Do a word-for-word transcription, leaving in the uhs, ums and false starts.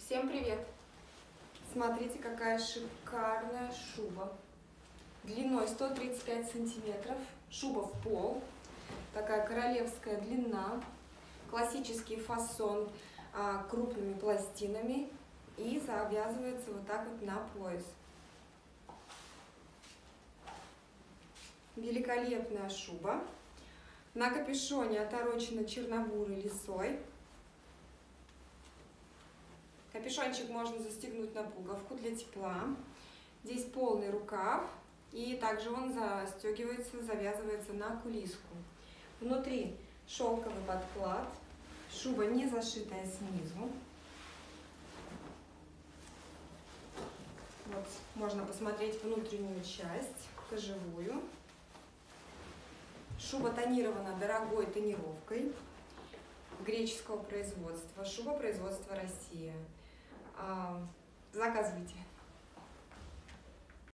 Всем привет! Смотрите, какая шикарная шуба. Длиной сто тридцать пять сантиметров. Шуба в пол. Такая королевская длина. Классический фасон а, крупными пластинами. И завязывается вот так вот на пояс. Великолепная шуба. На капюшоне оторочена чернобурой лисой. Капюшончик можно застегнуть на пуговку для тепла. Здесь полный рукав. И также он застегивается, завязывается на кулиску. Внутри шелковый подклад. Шуба не зашитая снизу. Вот, можно посмотреть внутреннюю часть, кожевую. Шуба тонирована дорогой тонировкой греческого производства. Шуба производства Россия. Заказывайте.